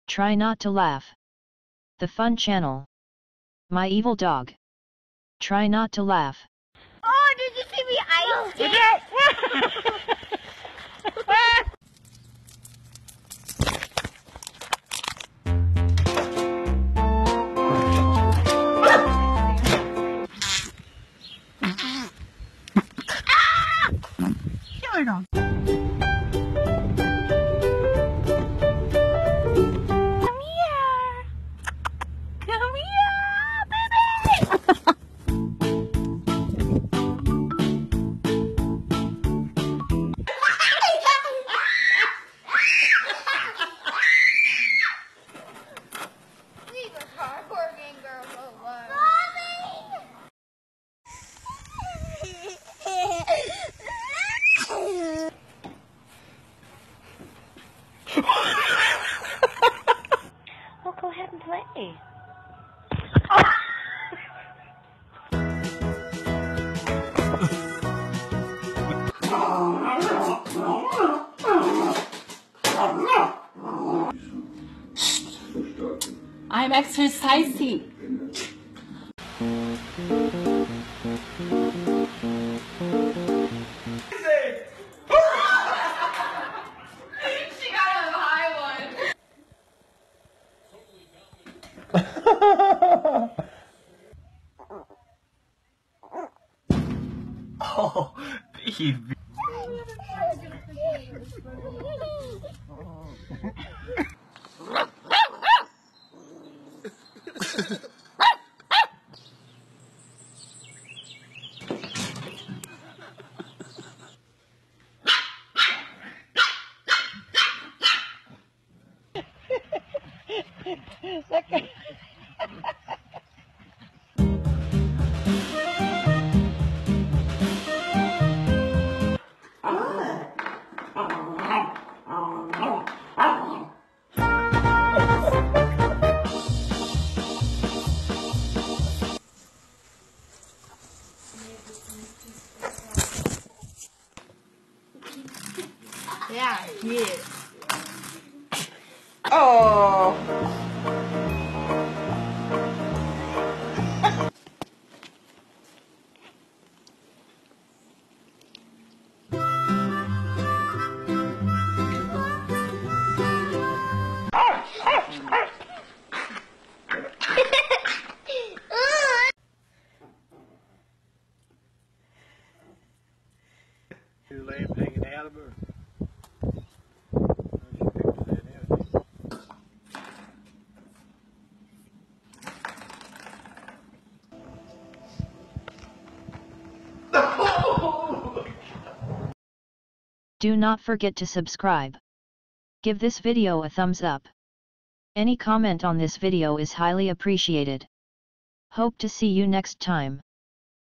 Try not to laugh. The Fun Channel. My evil dog. Try not to laugh. Oh, did you see me ice skate? Killer dog. Well, go ahead and play. I'm exercising. She got a high one. Oh, baby. Yeah, yeah. Oh. Lamb hanging out of her. Do not forget to subscribe. Give this video a thumbs up. Any comment on this video is highly appreciated. Hope to see you next time.